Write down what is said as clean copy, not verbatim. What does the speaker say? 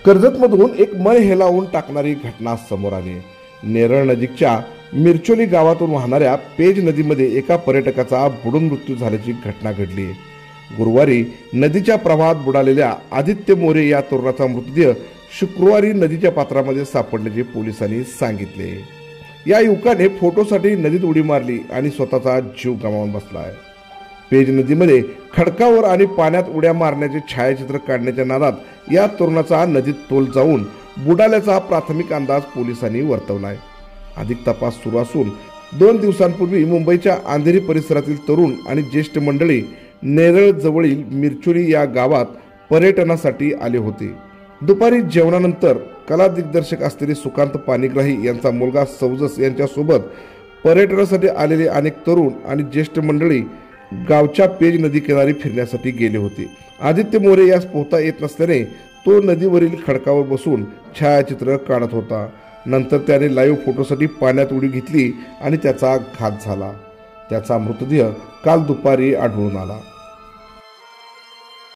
कर्जतमधून एक मन हेलावून टाकणारी घटना समोर आली। नेरळ नजीकच्या मिरचोली गावातून वाहणाऱ्या पेज नदीमध्ये एका पर्यटकाचा बुडून मृत्यू झाल्याची घटना घडली। गुरुवारी नदीच्या प्रवाहात बुडालेल्या आदित्य मोरे या तरुणाचा मृतदेह शुक्रवारी नदीच्या पात्रामध्ये सापडल्याचे पोलिसांनी सांगितले। या युवकाने फोटोसाठी नदीत उडी मारली आणि स्वतःचा जीव गमावून बसलाय। पेज नदीमध्ये खडकावर आणि पाण्यात उड्या मारण्याचे छायाचित्र काढण्याच्या नादात या तरुणाचा नदीत तोल जाऊन बुडाल्याचा प्राथमिक अंदाज पोलिसांनी वर्तवलाय। अधिक तपास सुरू असून 2 दिवसांपूर्वी मुंबईच्या अंधेरी परिसरातील तरुण आणि ज्येष्ठ मंडळी नेरळ जवळील मिरचोली या गावात पर्यटनासाठी आले होते। दुपारी जेवणानंतर कला दिग्दर्शक असलेले सुकांत पाणिग्राही यांचा मुलगा सौजस यांच्यासोबत पर्यटनासाठी आलेले अनेक तरुण आणि ज्येष्ठ मंडळी गावच्या पेज नदी किनारी फिरण्यासाठी गेले होते। आदित्य मोरे यास पोहता येत नसल्याने तो नदीवरील खडकावर बसून छायाचित्र काढत होता। नंतर त्याने लाईव्ह फोटोसाठी पाण्यात उडी घेतली आणि त्याचा घात झाला। त्याचा मृतदेह काल दुपारी आढळून आला।